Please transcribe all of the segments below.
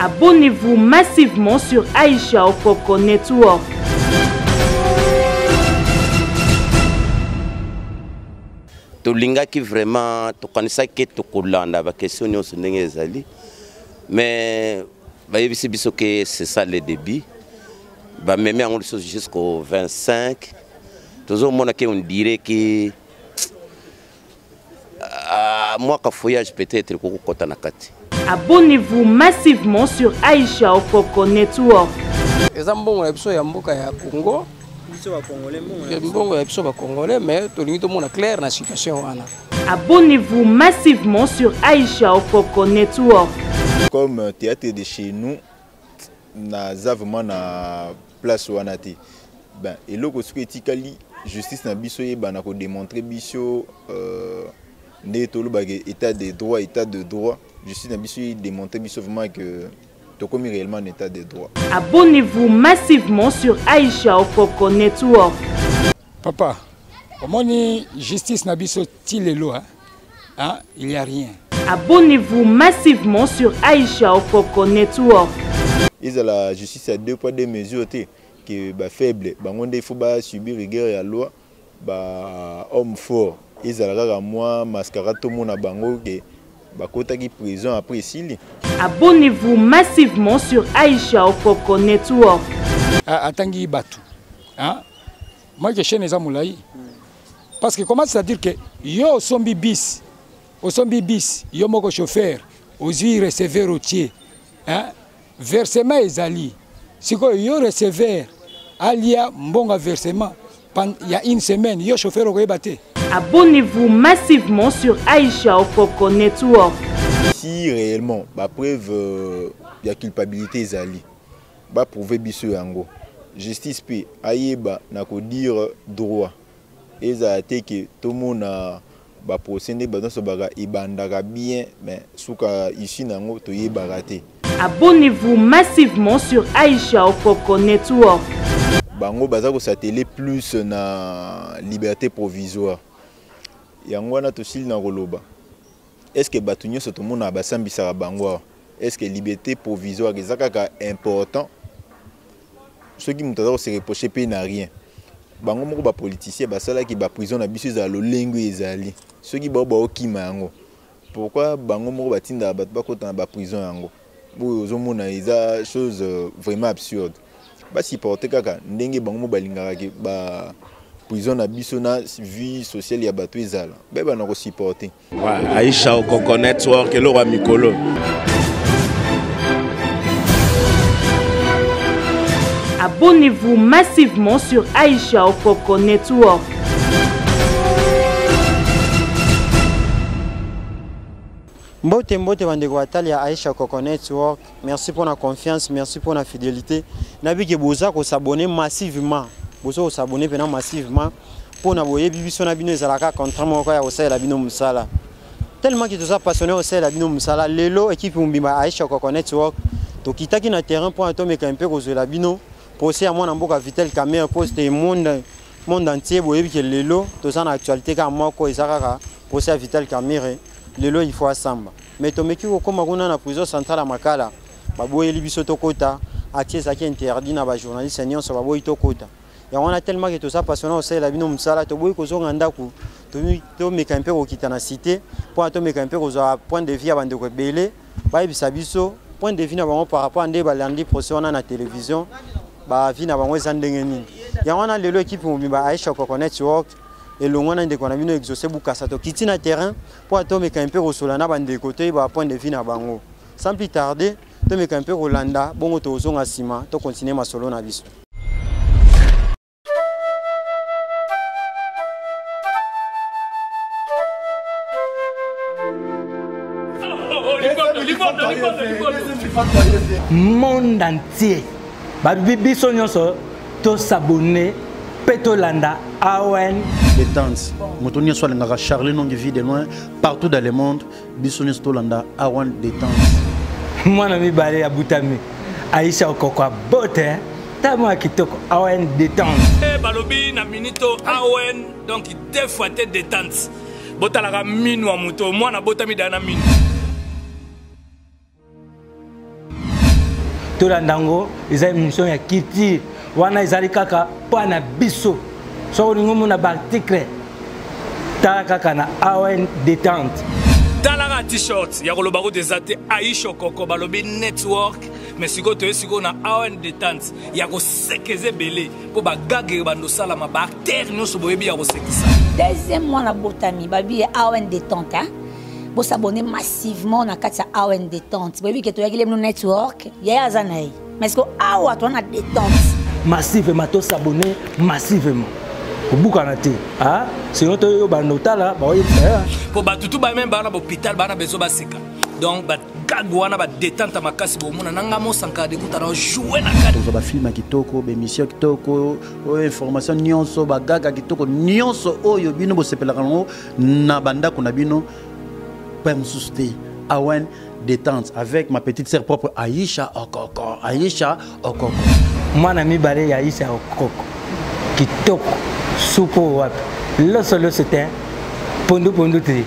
Abonnez-vous massivement sur Aïcha Okoko Network. Tolinga qui vraiment tokanisa ke tokolanda ba question nyonso ndenge ezali mais bayebisi biso que c'est ça le début ba meme yango jusqu'au 25 tozomona que on dirait que moi ka voyage peut-être kokota na kati. Abonnez-vous massivement sur Aïcha Okoko Network. Ezambongo ya biso ya mboka ya Congo. Mbongo ya biso ba Congolais mais tolingi to mona clair na situation wana. Abonnez-vous massivement sur Aïcha Okoko Network. Comme théâtre de chez nous, na vraiment na place wana te. Ben eloko soki etikali justice na biso yeba na ko démontrer biso ne tolobaka état de droit, justice na biso démontrer biso vraiment que comme réellement un état de droit. Abonnez-vous massivement sur Aïcha Okoko Network. Papa, comment ni justice nabiso tilelo hein? Il n'y a rien. Abonnez-vous massivement sur Aïcha Okoko Network. Ils ont la justice à 2 poids 2 mesures qui est faible. Il faut subir rigueur et la loi. Homme fort. Ils ont la moi mascarade tout le monde à bango qui bakota qui prison après Sili. Abonnez-vous massivement sur Aïcha Okoko Network. Atangi Batu. Hein? Moi, je suis Moulaï. Parce que comment c'est-à-dire que yo sombi bis, yo moko chauffeur, osi receveur routier, hein? Versement ezali. Si yo receveur, alia mbonga versement, il y a une semaine, yo chauffeur au bate. Abonnez-vous massivement sur Aïcha Okoko Network. Si réellement, la preuve de culpabilité ezali, ba prouver biso yango. Justice pe ayeba na ko dire droit. Ezate que tout le monde ba procéder ba dans so baga ibandaka bien mais suka ici nango to yebaka te. Abonnez-vous massivement sur Aïcha Okoko Network. Bango baza ko s'atteler plus na liberté provisoire. Yango wana to sil na koloba. Est-ce que batunyo so to mona basambisa bango? Est-ce que liberté provisoire ezaka important? Ceux qui m'ont se reprocher pe na rien. Bango moko ba politicien basala ki ba prison na biso za lolengo ezali. Ceux qui ba okima yango. Pourquoi bango moko batinda bat ba kota na ba prison yango? Bo ozomona eza chose vraiment absurde. Ba supporter kaka ndenge bango balingaka ki ba prison na biso na vie sociale ya bato ezala. Ba na ko supporter. Aïcha Okoko Network le roi mikolo. Abonnez-vous massivement sur Aïcha Okoko Network. Mbote bandeko atali ya Aïcha Okoko Network. Merci pour la confiance, merci pour la fidélité. Nabi ke boza ko s'abonner massivement. Boza ko s'abonner pendant massivement pour na boye bibiso na bino ezalaka contrairement ko ya osala bino musala. Tellement que tous passionné osala bino musala lelo équipe mbimba Aïcha Okoko Network. To kitaki na terrain pour atomeka un peu kozela bino. Posé à mon amboka Vitel Caméra poste monde entier boyebi ke lelo to ça na actualité ka moko ezaka posé à Vitel Caméra lelo il faut asamba mais to meki ko koma kuna na prison centrale Makala baboyeli biso to kota atie ça qui interdit na ba journaliste nyonso baboyi to kota ya wana tellement que to ça passionné au sel la bino musala to boyi ko zonga ndaku to meka un peu ko kita na cité pour to meka un peu ko zo point de vue abande ko belé bayebisa biso point de vue na bango par rapport à ndé balandi procès wana na télévision ba vina bango ezandenge nini ya wana lelo équipe mbimba Aïcha Okoko Network et longona ndeko na bino exaucer bukasa to kiti na terrain pour atomeka un peu kosola na bande côté ba point de vue na bango sans plus tarder to meka un peu Rolanda bongo to zonga sima to continuer masolo na biso. Monde entier babibi so nyonso to s'abonner petolanda awen détente motonia soit ngaka Charlie non vie de loin partout dans le monde bisonia stolanda awen détente mwana mibale ya butami Aïcha Okoko bote tamo kitoko awen détente balobi na minito awen donc deux fois détente botalaka minu wa moto mwana botami dana minu tolandango eza émission ya culture wana ezali kaka pana biso so lingo na article tala kaka na AON détente talaka t-shirt ya koloba ko desate Aisha Okoko balobi network mais siko to siko na AON détente ya ko sekeze belé po ba gagé bando sala ma ba acteur nyonso boyebi ya ko sekisa deuxième mois na botami babi AON détente hein bo s'abonner massivement na kati ya AON détente boyebi ke to yakile no network ya azanayi mais ko awa to na détente massivement to s'abonner massivement Bukana te ah sinon to yo ba notala ba oyi po ba tutu ba même ba na hôpital ba na bezo ba sika donc ba gagwana ba détente makasi bo mona nanga mo sanka de kutana jouer na kadi to ba film kitoko be mission kitoko o information nyonso ba gaga kitoko nyonso oyo bino bo sepelaka ngo na banda kuna bino pa msuste AON détente avec ma petite sœur propre Aisha Okoko mwana mibale ya Aisha Okoko kitoko Soupo wapi le solo c'était pondo tri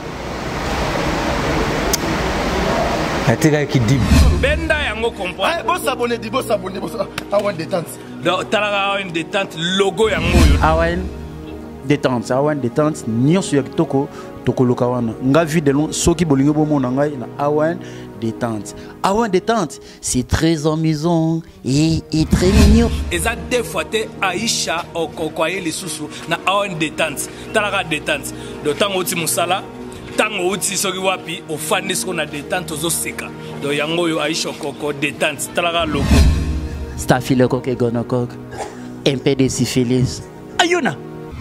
atira ki dib benda yango comprendre bo s'abonner AON détente donc talaka AON détente logo yango yo AON détente nyonso ya kitoko tokoloka wana nga vi de long soki bolingo bomona ngai na AON détente c'est très amusant et très mignon et ça deux fois Aisha Okoko les sous na AON détente talaka détente de temps oti musala tango oti soki wapi au fani ce qu'on a détente aux oseka donc yango yo Aisha Okoko détente talaka logo staphylocoque et gonocoque un peu de syphilis ayuna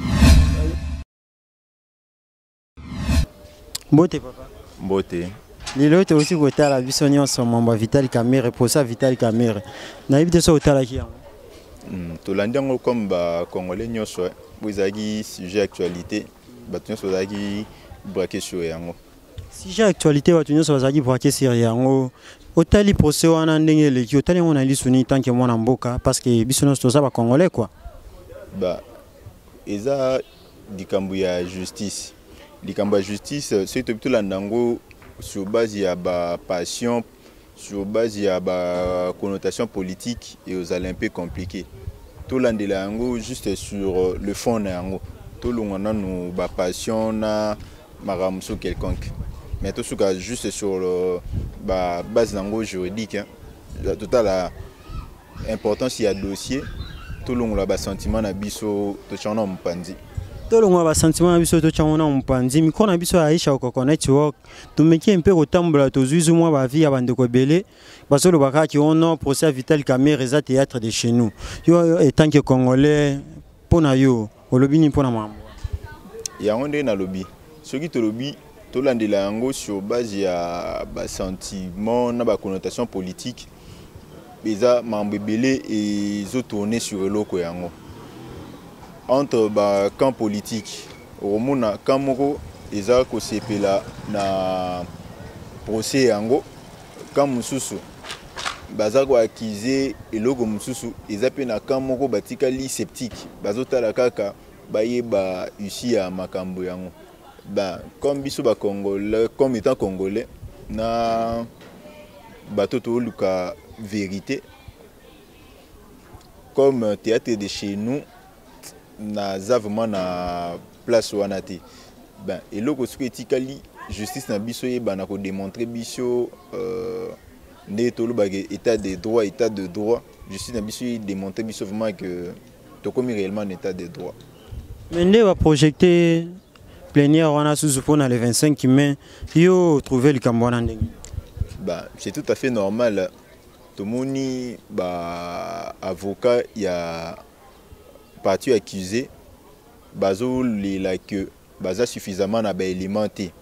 Mbote papa Mbote lelo te aussi kotala biso nyonso mamba Vital Kamerhe posa Vital Kamerhe na yebite so otala ki yango tolandi yango comme ba congolais nyonso bozaki sujet actualité bato nyonso bazaki braqué sur yango sujet actualité bato nyonso bazaki braqué sur yango otali procès wana ndenge eleki otali yango na lisu ni tant que mwana mboka parce que biso nyonso toza ba congolais quoi ba eza likambo ya justice likambo ya justice c'est tout landango sur base ya ba passion sur base ya ba connotation politique et aux olympiques compliqués tout landela yango juste sur le fond na yango tout longana no ba passion na maramso quelconque mais tout ça juste sur le ba base nango juridique hein total la importance ya dossier tout longola ba sentiment na biso to chana mpandi tolongwa ba sentiment biso to changona mpanzi miko na biso Aisha Okoko network tumeki mpe kotambola tozuizu mwa ba vie ya bandeko belé basolo bakaki ono procès Vital Kamerhe za théâtre de chez nous yo étant que congolais pona yo olobini pona mambo yango nde na lobi soki to lobi to landela yango sur base ya ba sentiment na ba connotation politique beza mambo belé et zo tourner sur eloko yango entre ba camp politique au mona kamoko eza ko sepela na procès yango camp mususu baza ko accuser eloko mususu eza pe na camp moko batikali sceptique bazotala kaka bayeba usi ya makambo yango ba comme biso ba congolais comme étant congolais na bato to luka vérité comme théâtre de chez nous na vraiment na place wanati ben eloko soki etikali justice na biso yebana ko démontrer biso nde tolobaka état de droit justice na biso démontrer biso vraiment que tokomi réellement en état de droit mais nde va projeter plénière wana susu pona le 25 mai yo trouver likambo wana ndenge bah c'est tout à fait normal tomoni ba avocat ya parti accusé bazo lela que baza suffisamment na ba élément té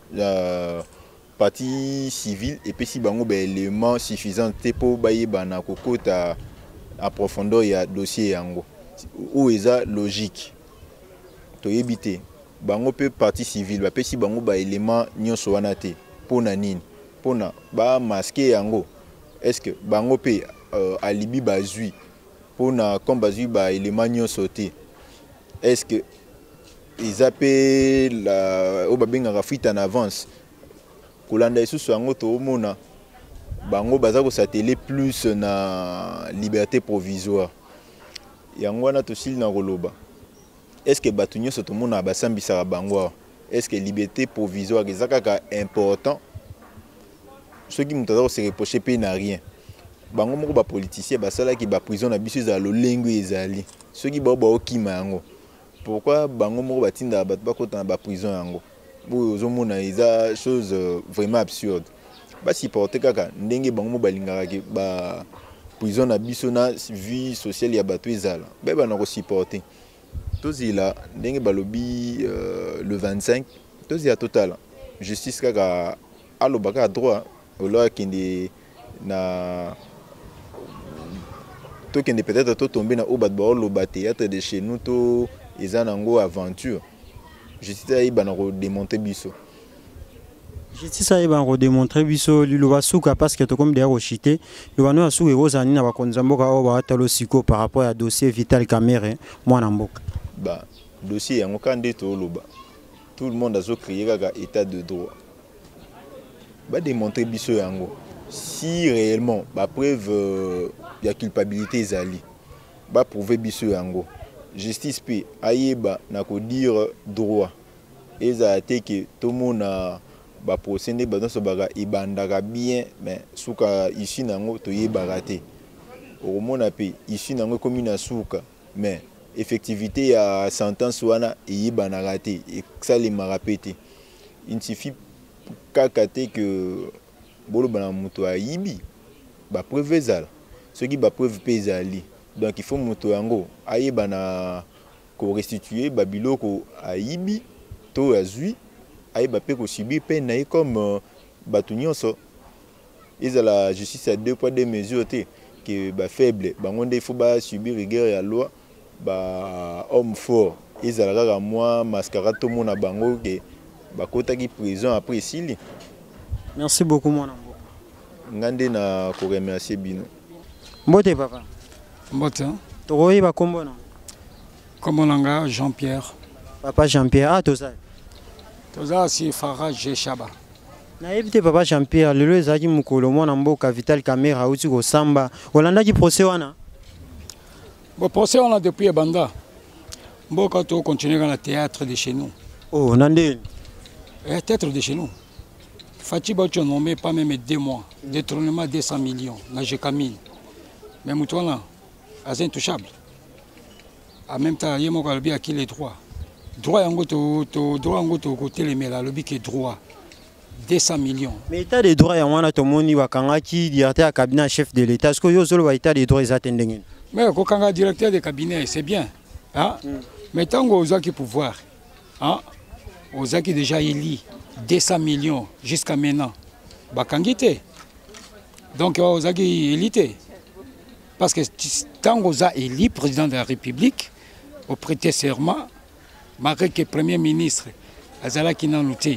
partie civile et puis si bango ba élément suffisant té po bayeba na kokota en profondeur ya dossier yango ou eza logique to yebité bango pe partie civile ba pe si bango ba élément nyonso wana té pona nini pona ba masquer yango est-ce que bango pe alibi bazui pona comme bazui ba élément nyonso té est-ce que ils appellent la au babinga fuite en avance kolanda isusu yango to mona bango baza ko s'atteler plus na liberté provisoire yango wana tosili na koloba est-ce que bato nyonso tomona basambisaka bango est-ce que liberté provisoire eza kaka important soki moto aza kose reproche mpe na rien bango moko bapoliticien basalaki baprison na biso ezala lolengo ezali soki bao baokima yango pourquoi bango moko batindaka bato bakota na baprison yango oyo ozomona eza chose vraiment absurde basupporte kaka ndenge bango moko balingaka baprison na biso na vie sociale ya bato ezala bayebana kosupporte tozila ndenge balobi le 25 tozila totala justice kaka alobaka droit oloa kende na tokende peut-être totombe na oyo bato baoloba théâtre de chez nous to eza nango aventure justice ayebana kodémontre biso justice ayebana kodémontre biso liloba suka parce que tokomi deya koshite liloba no ya suka ekozala nini na bakonzi ya mboka oyo baatala siko par rapport ya dossier Vital Kamerhe mwana mboka ba dossier yango ka nde tooloba tout le monde azocréer kaka état de droit badémontrer biso yango si réellement bapreuve ya culpabilité ezali baprouve biso yango justice pe ayeba na kodire droit ezala te ke tomona baprocès nde bato baka ebandaka bien mais suka ici nango toyebaka te okomona pe ici nango ekomi na suka mais effectivité ya sentence wana eyebanaka te esalemaka pe te il suffit kaka te ke boloba na moto ayibi bapreuve ezala soki bapreuve mpe ezali donc il faut moto yango ayeba na korestituer babiloko ayibi to azwi ayeba mpe kosubir mpe na ye comme bato nyonso ezala justice ya 2 poids 2 mesures te ke bafaible bango nde il faut basubir rigueur ya loi homme fort ezala kaka mwa mascarade tomona bango ke bakotaki prison après esili. Merci beaucoup mwana mboka. Ngande na ko remercier bino. Mbote papa. Mbote. Tokoyeba kombo na. Kombo nanga Jean-Pierre. Papa Jean-Pierre toza. Toza si Farage Shaba. Nayebi te papa Jean-Pierre lelo ezaki mukolo mwana mboka Vital Kamerhe auti ko samba. Olandaki procès wana. Bon procès on a depuis Banda. Mboka to continuer dans le théâtre de chez nous. Oh nandé. Théâtre de chez nous. Fatih Bacho nommé pas même 2 mois. Détournement 200 millions. Là j'ai Camille. Mais Moutouana, c'est intouchable. En même temps, il y a mon gars qui les droits. Droit en gros, côté les mails, le qui est droit. 200 millions. Mais état des droits, il y a un tomoni wakangaki directeur à cabinet chef de l'État. Est-ce que yo solo état des droits ils attendent? Mais quand directeur de cabinet, c'est bien. Hein? Mais tant qu'on a qui pouvoir, hein? On a qui déjà élu 200 millions jusqu'à maintenant. Bakangité. Donc on a qui élité. Parce que tant qu'on a élu président de la République, au prêter serment, malgré que le Premier ministre Azala qui n'a noté,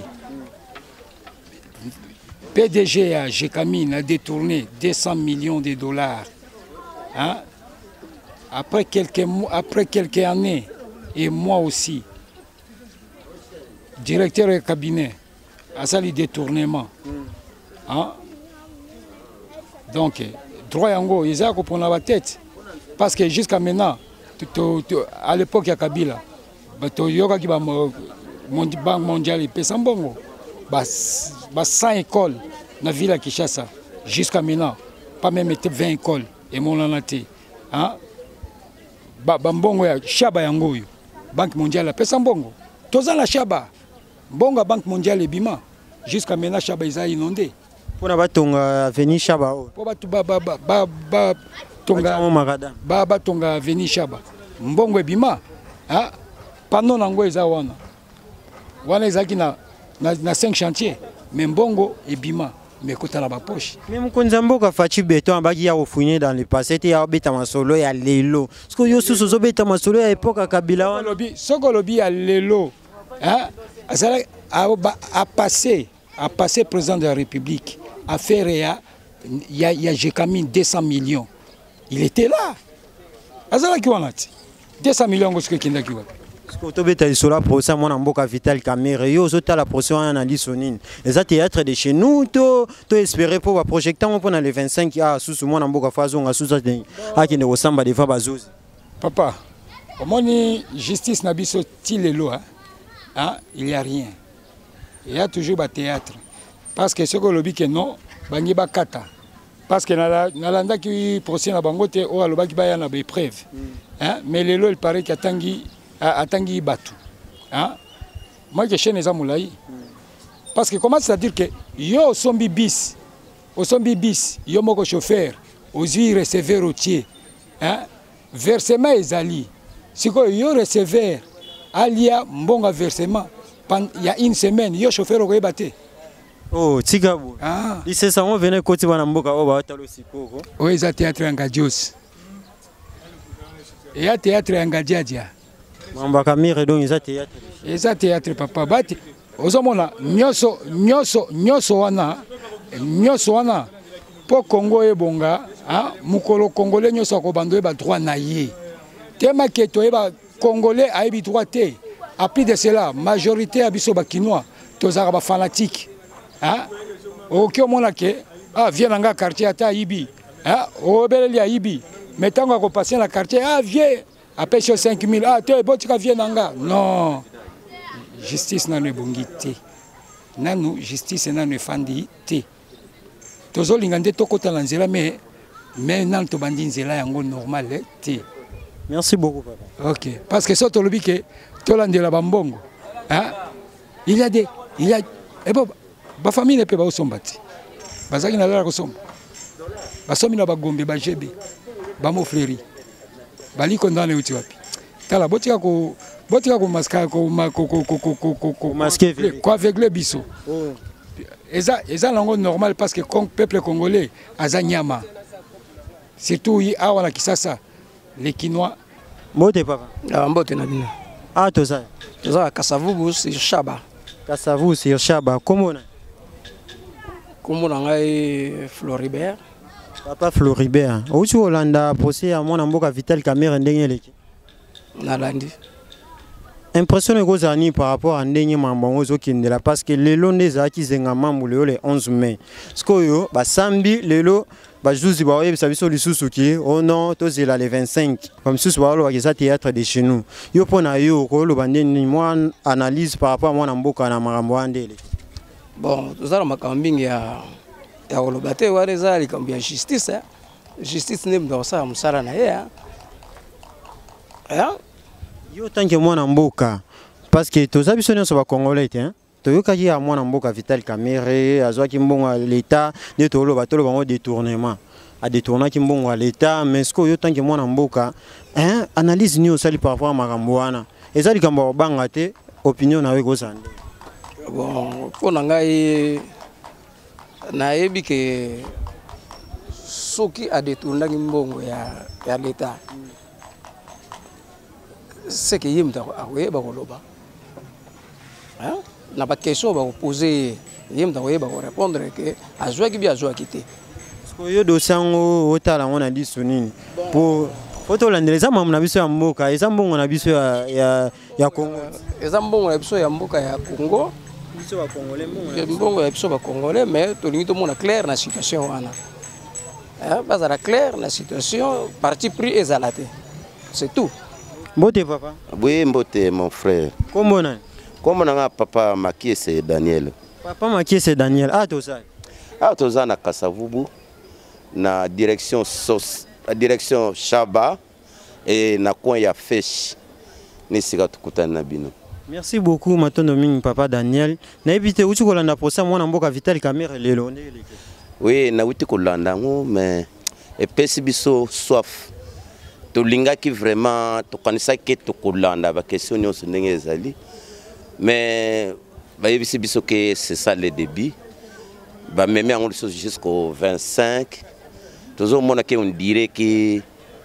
PDG à Jekamine a détourné 200 millions de dollars. Hein? Après quelques années, et moi aussi, directeur du cabinet, à ça les détournements. Hein? Donc, droit yango, ils ont pour la tête. Parce que jusqu'à maintenant, à l'époque, il y a Kabila. Il y a Banque mondiale, il y a 100 écoles dans la ville de Kinshasa. Jusqu'à maintenant, pas même 20 écoles. Et mon lanaté. Hein? Bambongo ya Shaba yango yo. Banque mondiale, il y a Mbongo. Tous la Shaba. Mbongo Banque mondiale et Bima. Jusqu'à maintenant, Shaba est inondé. Pour la Batonga Avenue Shaba. Pour Tonga Avenue Shaba. Mbongo et Bima. Pendant nango eza wana. Wana ezaki na 5 chantiers. Mais Mbongo et Bima. Mais côté la poche. Même quand Zamboka Fatih Béton abaki ya refouiner dans le passé, il y a beta masolo ya lelo. Parce que yo sous beta masolo à époque à Kabila wana. Soko lobi ya lelo. Hein? A passé président de la République. À faire il y a Jekamine 200 millions. Il était là. Azala ki wana ti. 200 millions ngo ce qui ndaki wana. Tobeta isola procès mwana mboka Vital Kamerhe yo zota la procès en Lisonine. Les théâtre de chez nous to espérer pour va projecter on pendant le 25 ah sous mwana mboka fazo nga sous a qui ne ressemble des fois bazouz. Papa, au moins justice na biso tilelo hein, il y a rien. Il y a toujours ba théâtre. Parce que ce que lobi que non, bangi ba kata. Parce que na landa qui procès na bangote o aloba ki ba ya na ba épreuve. Hein, mais lelo il paraît qu'atangi Atangi Batu. Hein? Moi, je suis chez Moulaï. Parce que comment c'est-à-dire que yo sombi bis, yo moko chauffeur, osi receveur routier, hein? Versement ezali. Si yo receveur, alia mbonga versement, il y a une semaine, yo chauffeur au rebate. Oh, Tigabou. Ah. Il s'est ça, on venait côté Wanamboka, oh, bah, t'as le siko. Oui, c'est théâtre engadios. Il y a théâtre engadiadia. Mamba Kamerhe donc ils théâtre. Ils théâtre papa bati. Ozomona nyoso wana po Congo ebonga hein mukolo congolais nyoso ko bando ba droit na ye. Tema keto eba congolais a ebi droit te. A plus de cela, majorité abiso ba kinois, tozara ba fanatique. Hein? OK mona ke vient nga quartier ata ibi. Hein? Obeleli a ibi. Metango ko passer na quartier vieux à pêcher 5 000, tu es bon, tu viens nanga. Non, justice n'a ne bongité. Nanu justice n'a ne fandi te. Tozo lingande to kota lanzela mais nan to bandi nzela yango normal te. Merci beaucoup papa. OK, parce que ça to lobi ke to landela bambongo. Hein? Il y a et bon, ba famille ne peut pas osombati. Bazaki na la ko somba. Ba somi na ba gombe ba jebe. Ba mo fleri. Bali condamné uti wapi tala botika ko maska ko masquer ko aveugle biso eza lango normal parce que le peuple congolais aza nyama surtout yi awa na Kisasa les Kinois mbote papa mbote na bino toza Kasavubu sur Shaba comment ngai Floribert Papa Floribert, où tu Hollanda procès à mon amboka Vital Kamerhe ndengeleki. Nalandi. Impression gozani par rapport à ndenye mambango zokindela parce que lelo ndeza ki zenga mambulo le 11 mai. Skoyo ba sambi lelo ba juzi ba oyebisa biso lisusu ki oh non tozela le 25. Comme susu ba lo ba théâtre de chez nous. Yo pona yo ko lo bandeni moi analyse par rapport à mon amboka na marambo andele. Bon, tozala makambingi ya olobate wareza likambi ya justice justice ne mdo sa musala na ye yo tanke mwana mboka parce que toza biso nyonso ba congolais te toyokaki ya mwana mboka Vital Kamerhe azwaki mbongo l'état de toloba bango détournement a détournaki mbongo à l'état mais ce que yo tanke mwana mboka analyse ni osali par rapport à makambo wana ezali likambo banga te opinion na we kozande bon pona ngai nayebi ke soki a détourné mbongo ya l'état c'est que yemta akoyeba koloba hein na ba question ba poser yemta akoyeba ko répondre que azwaki bi azwaki te parce que yo dosango otala ngona diso nini pour photo landeleza mamu na biso ya mboka eza mbongo na biso ya Congo eza mbongo na biso ya mboka ya Congo biso ba congolais mbongo ya biso ba congolais mais tolingi to mona clair na situation wana bazala clair na situation parti pris ezalate c'est tout. Mbote papa. Oui mbote mon frère. Comment on a? Comment on a papa Makiese Daniel. Papa Makiese Daniel toza na Kasavubu na direction Shaba et na coin ya Fesh ni sika tukutana na bino. Merci beaucoup matondo mingi papa Daniel. Na ebite uti kolanda posa mwana mboka Vital Kamerhe lelo ndele. Oui na uti kolanda ngo mais epesi biso soif. Tolingaki vraiment tokanisaki tokolanda ba question nyonso ndenge ezali mais bayebisi biso que c'est ça le début ba meme yango jusqu'au 25 tozo mona que on dirait que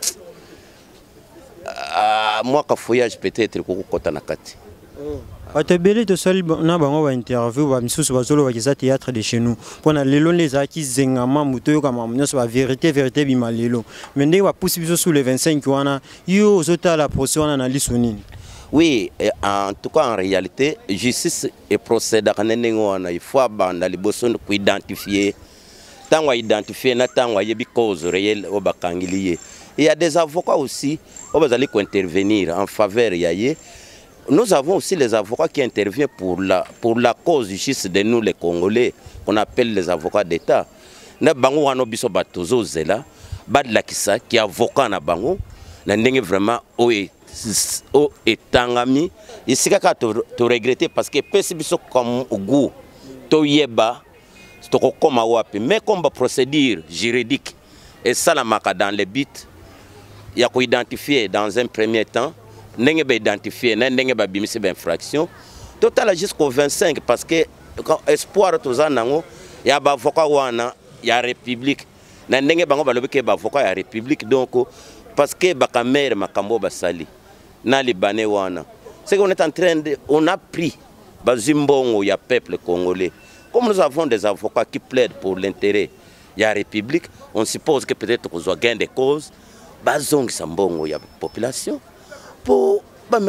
moi ka voyage peut-être ko kota na kati Atebele to sali na bango ba interview ba misusu bazolo ba kisa théâtre de chez nous pona lelo les aki zengama muto yo kama mnyoso ba vérité bima lelo mende ba pousse biso sous le 25 wana yo zota la procès wana na lisonini Oui, en tout cas en réalité, justice et procédure il faut identifier. Tant qu'on identifie, tant qu'on y a des causes réelles au Bakangilier. Il y a des avocats aussi qui intervenir en faveur. Nous avons aussi les avocats qui interviennent pour la cause justice de nous les Congolais, qu'on appelle les avocats d'État. Nous avons des avocats qui sont avocats na bango, na vraiment etangami. Ici tu regretter parce que pesi comme goût to yeba. Mais comme procédure juridique et ça la marque dans les buts, il y a identifier dans un premier temps, n'engue ba identifier, n'engue ba bimisi ba infraction, total jusqu'au 25 parce que espoir tous nango, il y a ba avocat wana, il y a république, n'engue bango ba lobi ke ba avocat ya république donc parce que ba kamere makambo ba sali, na libanais wana. C'est qu'on est en train de, on a pris ba zimbongo ya peuple congolais. Comme nous avons des avocats qui plaident pour l'intérêt de la République, on suppose que peut-être qu'on a gain de cause, bazong sambongo ya population. Pour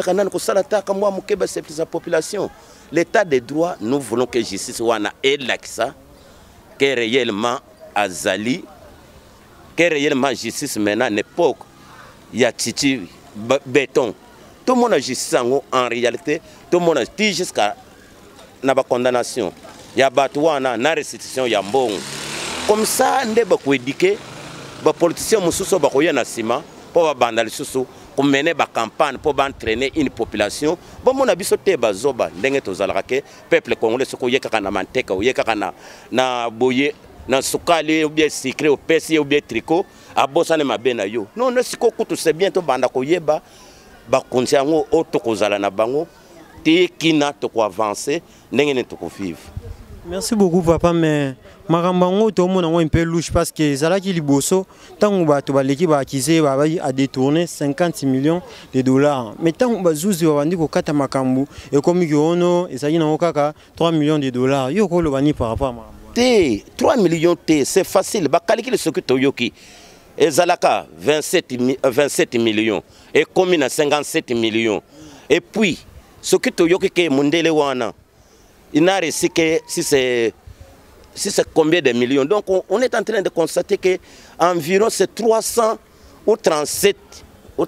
la population, l'état de droit, nous voulons que justice soit là, que réellement azali, que réellement justice maintenant n'époque il y a titi béton. Tout le monde a justice en réalité, tout le monde a dit jusqu'à la condamnation. Il y a batouana na restitution ya mbongo comme ça ndé ba ko éduquer ba politicien mususu ba ko yena sima pour ba banda lisusu ko mener ba campagne pour ba entraîner une population bon mon abiso te ba zoba ndenge to zalaka ke peuple congolais soko yeka na manteka ou yeka na boye na sukali ou bien sucré ou pesi ou bien tricot abosa ne mabena yo non ne siko kutu c'est bien to banda ko yeba ba konsiango o to ko zala na bango te kina to ko avancer ndenge ne to ko vivre. Merci beaucoup papa, mais Marambango tout le monde a un peu louche parce que Zalaki Liboso, tant que l'équipe a accusé a détourné 50 millions de dollars. Mais tant que Zouzi a vendu au Kata Makambu et comme Yono et ça y a 3 millions de dollars, yo ko le bani par rapport à Marambango. 3 millions c'est facile, ba calculer ce que Toyoki. Et Zalaka 27 millions et commune à 57 millions. Et puis ce que Toyoki ke Mundele wana il n'a réussi que si c'est combien de millions. Donc on est en train de constater que environ c'est 300 ou 37 ou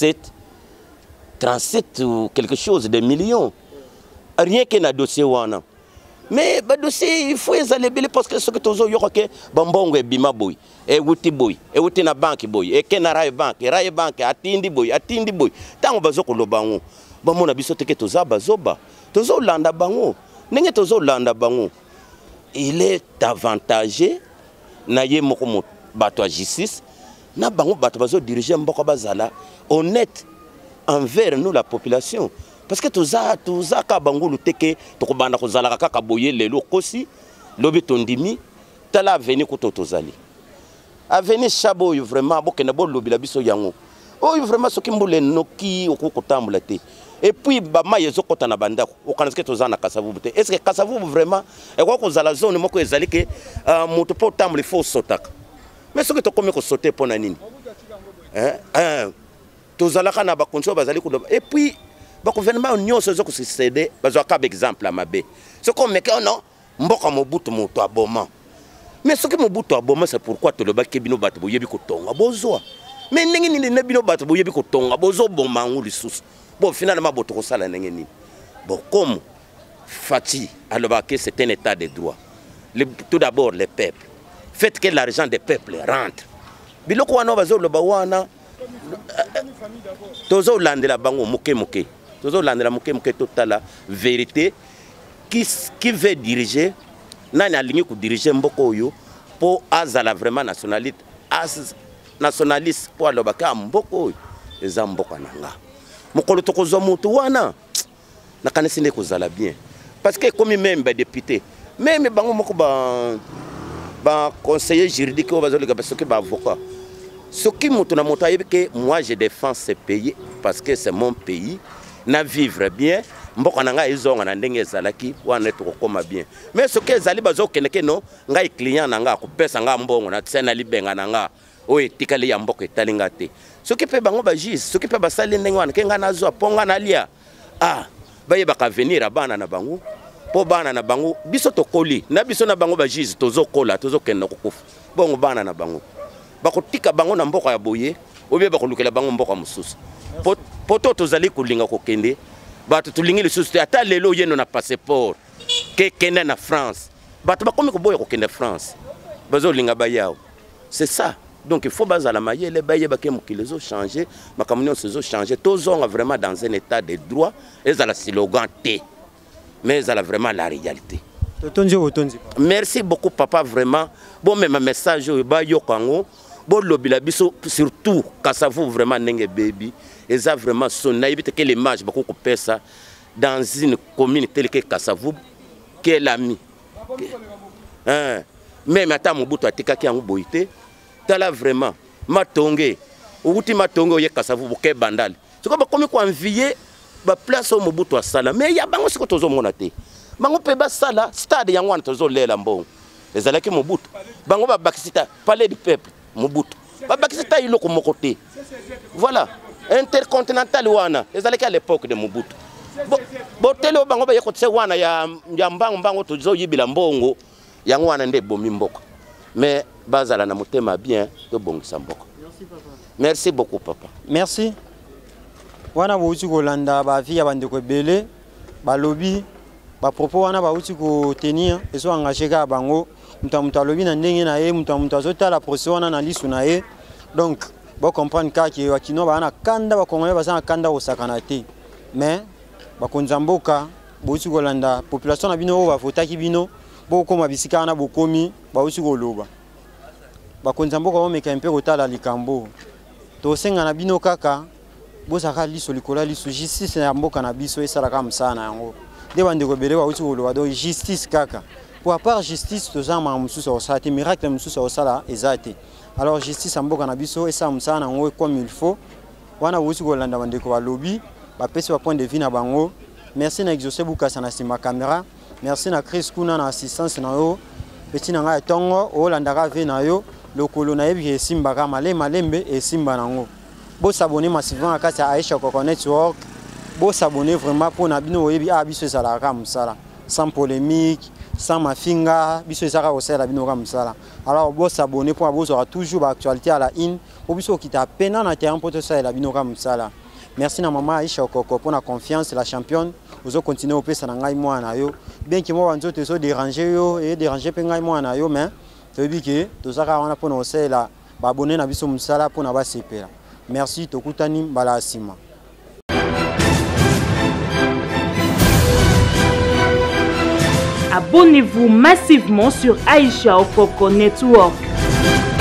quelque chose de millions. Rien que na dossier wana. Mais le dossier il faut les aller parce que ce que tozo yo que bambongo e bima boy e wuti boy e wuti na bank boy e kena rai bank atindi boy tango bazo ko lobango ba mona biso teke toza bazoba tozo landa bango. Il est avantagé na ye moko bato justice na bango bato bazo diriger mboko bazala honnête envers nous la population parce que toza ka bango luteke to ko banda ko zala ka boye lelo kosi lobi tondimi tala venir ko tozali avenir chabo vraiment bokena bo lobi la biso yango oh vraiment soki mbule noki okokotambula te. Et puis, bama yezo kota na bandako. Okanske tozana kasavubu te. Est-ce que kasavubu vraiment et quoi que la zone moko ezali ke moto po tamble il faut sotaka. Mais ce que to komi ko sauter pona nini? Tozalaka na ba konso bazali ko. Et puis ba gouvernement nyonso zo ko céder bazwa ka exemple mabe. Ce comme que non mboka mobutu moto aboma. Mais ce que mobutu aboma c'est pourquoi to le ba kebino bato boyebi ko tonga bozwa. Mais ndenge ni ne bino bato boyebi ko tonga bozo bomba ngulu lisusu. Bon, finalement, bon, comme Fati, alors que c'est un état de droit. Tout d'abord, les peuples. Faites que l'argent des peuples rentre. Biloko wana bazo lo bawana. Tozo landela bango moke. Tozo landela moke toute la vérité qui veut diriger nani alingi ko diriger mboko yo pour azala vraiment nationaliste pour alobaka mboko yo eza mboka nanga. Mokolo tokozwa mutu wana nakanisi ne kozala bien parce que comme même ba député même bango moko ba conseiller juridique bazolika parce que ba avocat soki mutu na mutu ayebike moi je défends ce pays parce que c'est mon pays na vivre bien mboka nanga izonga na ndenge ezalaki wana tokokoma bien mais soki ezali bazokeneke no ngai client nanga ko pesa nga mbongo na tsena libenga nanga oye tikali ya mboka etalinga te. Ce qui peut bango ba juge, ce qui peut basali ndenge wana kenga nazo ponga na lia ah bayebaka venir bana na bango po bana na bango biso tokoli na biso na bango ba juge tozokola tozokenda kokufa bongo bana na bango bakotika bango na mboka ya boye obe bakolukela bango mboka mosusu poto tozali kolinga kokende bato tulingi lisusu ata lelo yeno na passeport ke kende na France bato bakomi koboya kokende France bazolinga bayao c'est ça. Donc il faut baser la maille, les bails qui ont changé, ma communauté ont changé. Tous sont vraiment dans un état de droit. Et ça la slogan T, mais ça a vraiment la réalité. Merci beaucoup papa vraiment. Bon mais ma message au bayo kango, bon lobby biso surtout quand ça vaut vraiment n'enge baby. Et ça vraiment son naïveté que l'image beaucoup coupé ça dans une commune telle que Kassavou, qui est l'ami. Mais maintenant mon bout a tika qui a boité. Tala vraiment matonge outi matonge oye Kasavu boke bandal siko ba komi ko envier ba place au Mobutu asala mais ya bango siko tozo mona te bango pe ba sala stade yango wana tozo lela mbongo ezalaki Mobutu bango ba bakisita palais du peuple Mobutu ba bakisita iloko mokote voilà intercontinental wana ezalaki à l'époque de Mobutu bo telo bango ba yekotse wana ya mbango tozo yibila mbongo yango wana nde bomi mboka mais bazala na motema bien to bongisa mboko. Merci papa. Merci beaucoup papa. Merci. Wana bauti kolanda ba vie ya bandeko ebele ba lobby ba propos wana bauti ko tenir eso engager ka bango mutu alobi na ndenge na ye mutu azotala procès wana na lisu na ye donc bo comprendre ka ki wakino bana kanda ba kongole basana kanda osakana te mais ba konzamboka bauti kolanda population na bino ba votaki bino boko mabisika na bokomi bauti koloba bakonzamboka omeka mpe kotala likambo to senga na bino kaka bozaka liso likola liso justice ya mboka na biso esalaka msana yango de bandeko bele bauti koloba do justice kaka pour à part justice tozama mususu osate miracle mususu osala ezate alors justice ya mboka na biso esa msana yango comme il faut wana bauti kolanda bandeko balobi bapesi ba point de vue na bango. Merci na exaucer bukasa na sima caméra. Merci na Chris Kuna na assistance na yo. Petit na nga tongo o landaka ve na yo lokolo na yebi simba ka malembe e simba nango. Bo s'abonner massivement à kati Aisha Okoko Network. Bo s'abonner vraiment pour na bino yebi a biso sala ka musala sans polémique, sans mafinga, biso sala osala bino ka musala. Alors bo s'abonner pour bo aura toujours l'actualité à la in. Bo biso kita pena na terrain pour ça la bino ka musala. Merci na maman Aisha Okoko pour la confiance, la championne. Vous allez continuer au pesa na ngai mwana yo. Bien que moi banzo te so déranger yo et déranger pe ngai mwana yo mais to biki to saka wana pour no sela ba abonner na biso musala pour na ba sepela. Merci tokutani mbala asima. Abonnez-vous massivement sur Aisha Okoko Network.